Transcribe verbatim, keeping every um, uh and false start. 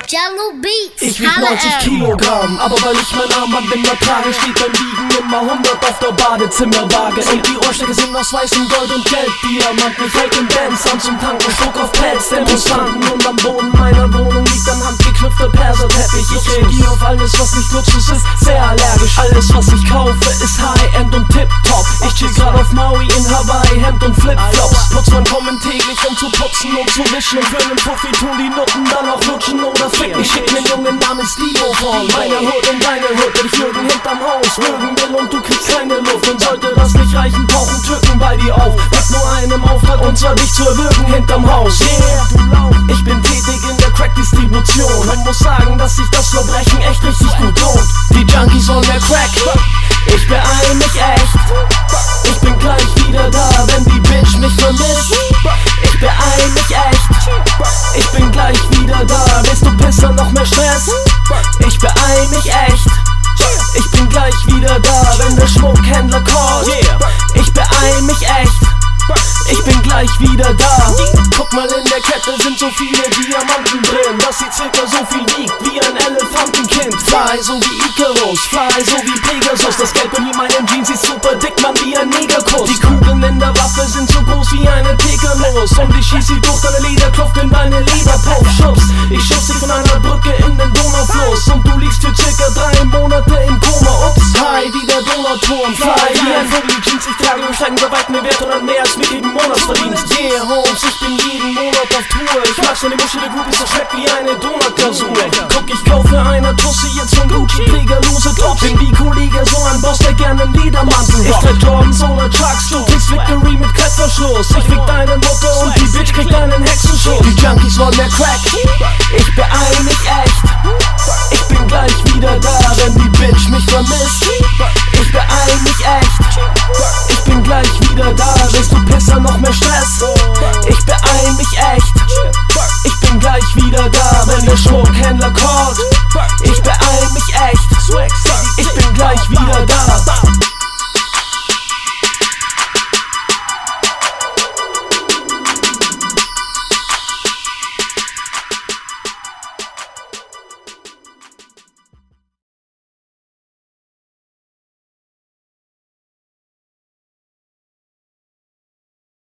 Jello Beats. Ich wieg neunzig Kilogramm, aber weil ich mein Armband immer trage, steht beim Wiegen immer hundert auf der Badezimmerwaage. Und die Ohrstecker sind aus weißem Gold und Geld, Diamanten. Ich halte den Dance an zum Tanken, Spuck auf Pads, Demonstranten. Und am Boden meiner Wohnung liegt ein handgeknüpfter Perserteppich. Ich reagiere auf alles, was nicht Luxus ist, sehr allergisch. Alles, was ich kaufe, ist High-End und Tip-Top. Ich chill grad auf Maui in Hawaii, Hemd und Flipflops. Putzmann kommen täglich, um zu putzen und zu wischen. Und für nen Puffi tun die Nutten dann auch lutschen oder ficken. Ich schick nen Jungen namens Dio von meiner Hut in deine Hut. Wenn ich Jürgen hinterm Haus würgen will und du kriegst keine Luft. Und sollte das nicht reichen, tauchen Türken bei dir auf. Mit nur einem Auftrag, und zwar dich zu erwürgen hinterm Haus. Yeah, du Lauch. Ich bin tätig in der Crack-Distribution und muss sagen, dass sich das Verbrechen echt richtig gut lohnt. Die Junkies wollen mehr Crack, ich beeil mich echt. Ich bin gleich wieder da, wenn die Bitch mich vermisst. Ich beeil mich echt. Ich bin gleich wieder da, willst du Pisser noch mehr Stress? Ich beeil mich echt. Ich bin gleich wieder da, wenn der Schmuckhändler callt. Ich beeil mich echt. Ich bin gleich wieder da. Guck mal, in der Kette sind so viele Diamanten drin, dass sie circa so viel wiegt wie ein Elefantenkind. Fly so wie Icarus, fly so wie Pegasus. Das Gelb in meinen Jeans ist super dick, man, wie ein Negerkuss. Die Kugeln in der Waffe sind so groß wie eine Pekanuss. Und ich schieß sie durch deine Lederkluft in deine Lederpuff. Schubs, ich schubs dich von einer Brücke in den Donaufluss. Und du liegst für circa drei Monate im Koma. Ups, high wie der Donauturm. Fly wie ein Vogel, die Jeans ich trage, steigen bei weitem Wert und an mehr als mit jedem Monatsverdienst. Yeah, Holmes, ich bin jeden Monat auf Tour. Ich mag so eine Muschel, der gut ist, das schmeckt wie eine Donutglasur. Guck, ich kaufe einer Tussi jetzt von Gucci, Träger, lose Tops. Bin wie Kollege, so ein Boss, der gerne einen Ledermantel rockt. Ich trag Jordans oder Chucks, du kriegst Victory mit Klettverschluss. Ich fick deine Mutter und die Bitch kriegt einen Hexenschuss. Die Junkies wollen mehr Crack, ich beeil mich echt. Ich bin gleich wieder da, wenn die Bitch mich vermisst. Ich beeil mich echt. Ich bin gleich wieder da, willst du Pisser noch mehr Stress? Ich beeil mich echt. Ich bin gleich wieder da, wenn der Schmuckhändler callt.